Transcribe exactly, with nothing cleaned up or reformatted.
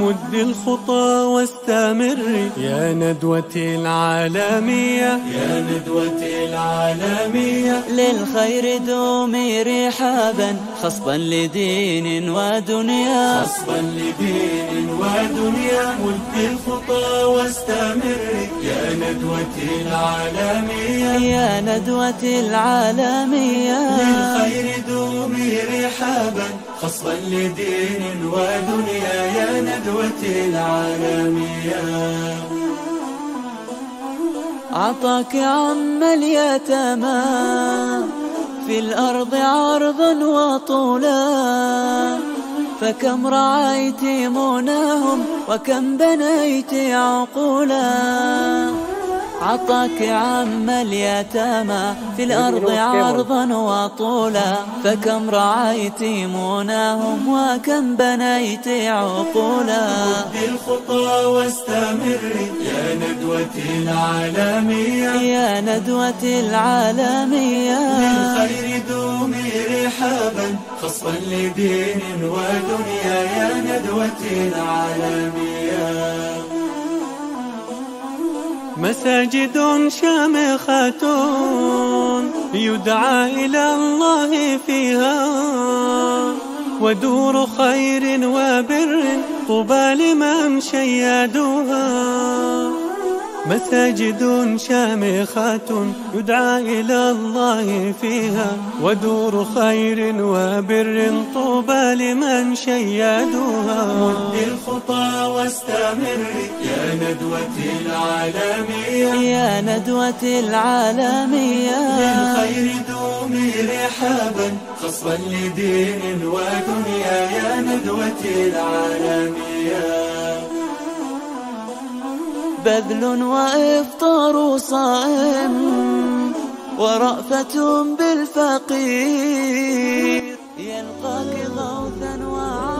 مدي الخطى واستمري يا ندوتي العالمية، يا ندوتي العالمية. للخير دومي رحابا خصبا لدين ودنيا، خصبا لدين ودنيا. مدي الخطى واستمري يا ندوتي العالمية، يا ندوتي العالمية. للخير دومي رحابا خصبا لدين ودنيا يا ندوتي العالمية. عطاك عم اليتامى في الأرض عرضا وطولا، فكم رعيت مناهم وكم بنيت عقولا. عطاك عم اليتامى في الأرض عرضا وطولا، فكم رعيت مناهم وكم بنيت عقولا. مدي الخطى واستمري يا ندوتي العالمية، يا ندوتي العالمية. للخير دومي رحابا خصبا لدين ودنيا يا ندوتي العالمية. مساجد شامخة يدعى إلى الله فيها، ودور خير وبر طوبى لمن شيدوها. مساجد شامخة يدعى إلى الله فيها، ودور خير وبر طوبى لمن شيدوها. مدي الخطى واستمري يا ندوتي العالمية، يا ندوتي العالمية. للخير دومي رحابا خصبا لدين ودنيا يا ندوتي العالمية. بذل وإفطار صائم ورأفة بالفقير، يلقاك غوثا وعافية.